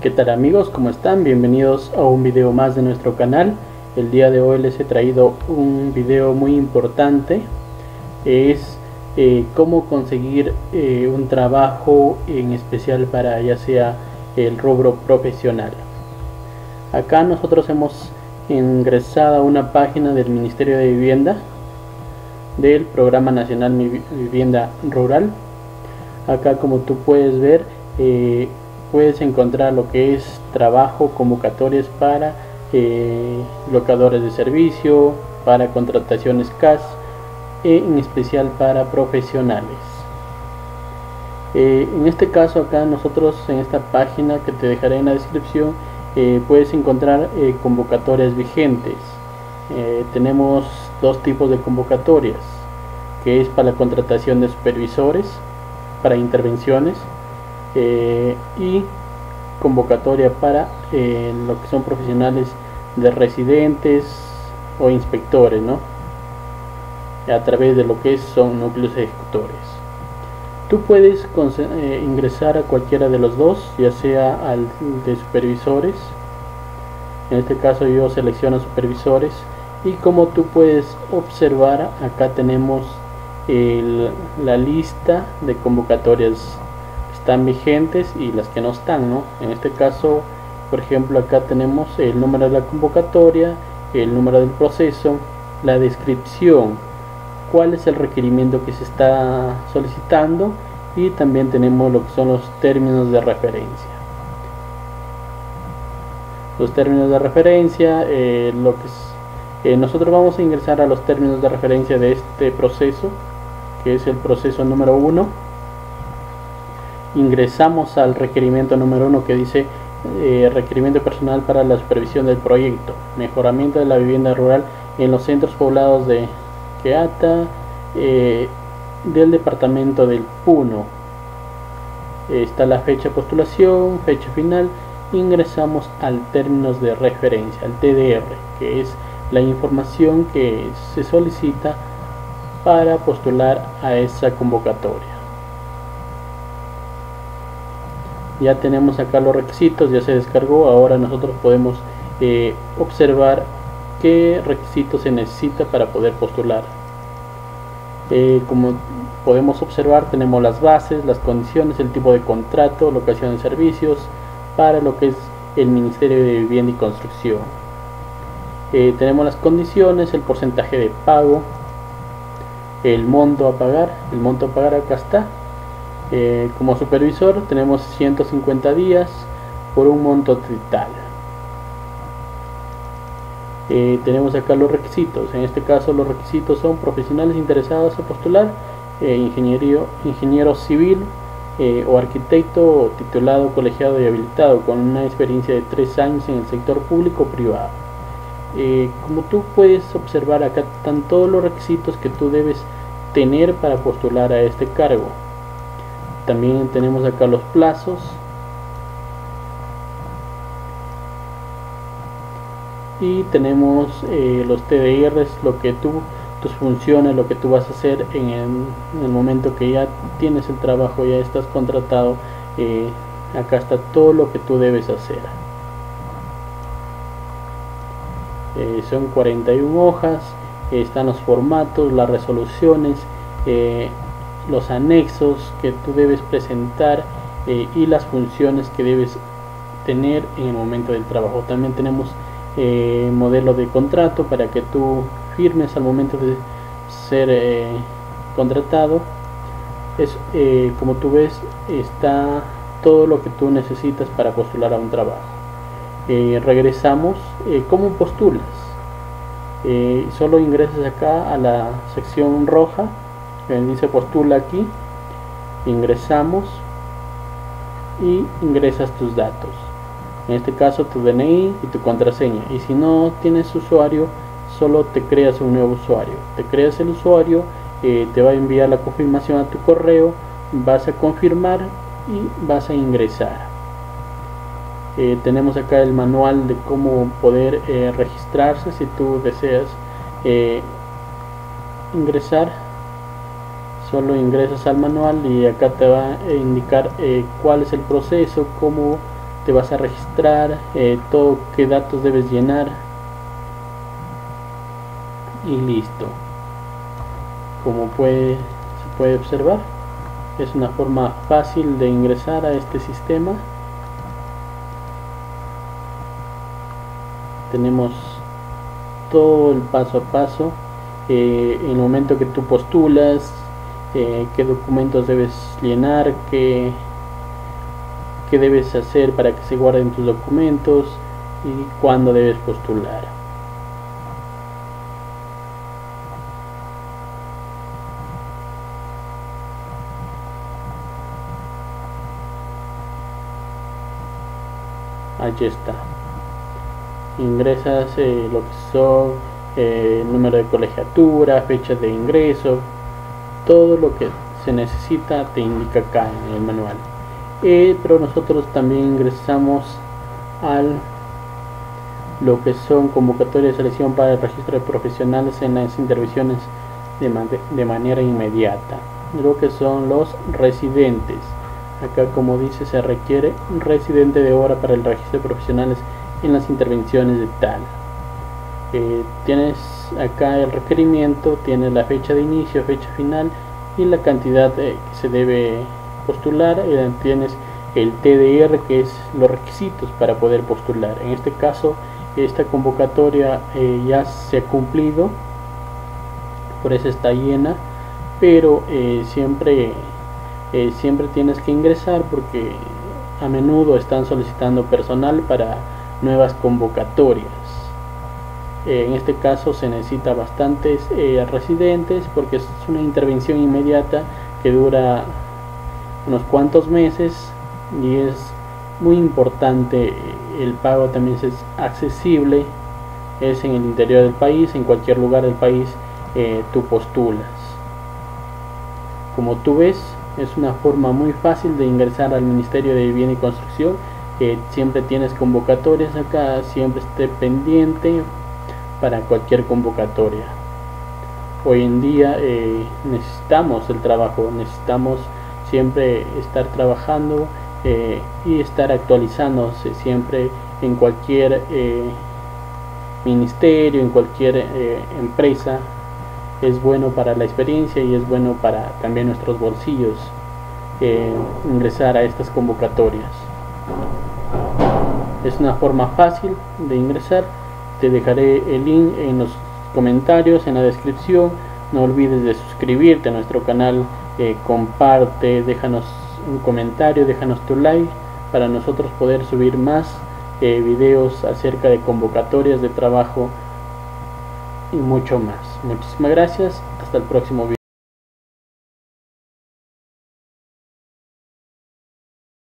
¿Qué tal amigos? ¿Cómo están? Bienvenidos a un video más de nuestro canal. El día de hoy les he traído un video muy importante. Es cómo conseguir un trabajo en especial para ya sea el rubro profesional. Acá nosotros hemos ingresado a una página del Ministerio de Vivienda del Programa Nacional Vivienda Rural. Acá, como tú puedes ver, puedes encontrar lo que es trabajo, convocatorias para locadores de servicio, para contrataciones CAS, en especial para profesionales. En este caso, acá nosotros en esta página que te dejaré en la descripción, puedes encontrar convocatorias vigentes. Tenemos dos tipos de convocatorias, que es para la contratación de supervisores, para intervenciones, y convocatoria para lo que son profesionales de residentes o inspectores, ¿no? A través de lo que son núcleos ejecutores. Tú puedes ingresar a cualquiera de los dos, ya sea al de supervisores. En este caso yo selecciono supervisores, y como tú puedes observar, acá tenemos la lista de convocatorias están vigentes y las que no están, ¿no? En este caso, por ejemplo, acá tenemos el número de la convocatoria, el número del proceso, la descripción, cuál es el requerimiento que se está solicitando, y también tenemos lo que son los términos de referencia. Los términos de referencia, nosotros vamos a ingresar a los términos de referencia de este proceso, que es el proceso número 1. Ingresamos al requerimiento número 1, que dice requerimiento personal para la supervisión del proyecto mejoramiento de la vivienda rural en los centros poblados de Queata, del departamento del Puno. Está la fecha de postulación, fecha final. Ingresamos al términos de referencia, al TDR, que es la información que se solicita para postular a esa convocatoria. Ya tenemos acá los requisitos, ya se descargó. Ahora nosotros podemos observar qué requisitos se necesita para poder postular. Como podemos observar, tenemos las bases, las condiciones, el tipo de contrato, locación de servicios para lo que es el Ministerio de Vivienda y Construcción. Tenemos las condiciones, el porcentaje de pago, el monto a pagar. El monto a pagar acá está. Como supervisor tenemos 150 días por un monto total. Tenemos acá los requisitos. En este caso los requisitos son profesionales interesados en postular, ingeniero civil o arquitecto titulado, colegiado y habilitado con una experiencia de 3 años en el sector público o privado. Como tú puedes observar, acá están todos los requisitos que tú debes tener para postular a este cargo. También tenemos acá los plazos, y tenemos los TDRs, lo que tus funciones, lo que tú vas a hacer en el momento que ya tienes el trabajo, ya estás contratado. Acá está todo lo que tú debes hacer. Son 41 hojas, están los formatos, las resoluciones, los anexos que tú debes presentar, y las funciones que debes tener en el momento del trabajo. También tenemos modelo de contrato para que tú firmes al momento de ser contratado. Como tú ves, está todo lo que tú necesitas para postular a un trabajo. Regresamos. ¿Cómo postulas? Solo ingresas acá a la sección roja, dice postula aquí. Ingresamos y ingresas tus datos, en este caso tu DNI y tu contraseña. Y si no tienes usuario, solo te creas un nuevo usuario. Te creas el usuario, te va a enviar la confirmación a tu correo, vas a confirmar y vas a ingresar. Tenemos acá el manual de cómo poder registrarse si tú deseas ingresar. Solo ingresas al manual y acá te va a indicar cuál es el proceso, cómo te vas a registrar, todo qué datos debes llenar y listo. Como se puede observar, es una forma fácil de ingresar a este sistema. Tenemos todo el paso a paso, en el momento que tú postulas, qué documentos debes llenar, qué debes hacer para que se guarden tus documentos y cuándo debes postular. Allí está. Ingresas lo que son número de colegiatura, fecha de ingreso, todo lo que se necesita te indica acá en el manual. Pero nosotros también ingresamos al lo que son convocatorias de selección para el registro de profesionales en las intervenciones de manera inmediata, lo que son los residentes. Acá, como dice, se requiere un residente de obra para el registro de profesionales en las intervenciones de tal. Tienes acá el requerimiento, tienes la fecha de inicio, fecha final y la cantidad que se debe postular. Tienes el TDR, que es los requisitos para poder postular. En este caso, esta convocatoria ya se ha cumplido, por eso está llena, pero siempre tienes que ingresar porque a menudo están solicitando personal para nuevas convocatorias. En este caso se necesita bastantes residentes porque es una intervención inmediata que dura unos cuantos meses y es muy importante. El pago también es accesible, es en el interior del país, en cualquier lugar del país tú postulas. Como tú ves, es una forma muy fácil de ingresar al Ministerio de Vivienda y Construcción. Siempre tienes convocatorias acá, siempre esté pendiente para cualquier convocatoria. Hoy en día necesitamos el trabajo, necesitamos siempre estar trabajando y estar actualizándose siempre en cualquier ministerio, en cualquier empresa. Es bueno para la experiencia y es bueno para también nuestros bolsillos ingresar a estas convocatorias. Es una forma fácil de ingresar. Te dejaré el link en los comentarios, en la descripción. No olvides de suscribirte a nuestro canal, comparte, déjanos un comentario, déjanos tu like para nosotros poder subir más videos acerca de convocatorias de trabajo y mucho más. Muchísimas gracias, hasta el próximo video.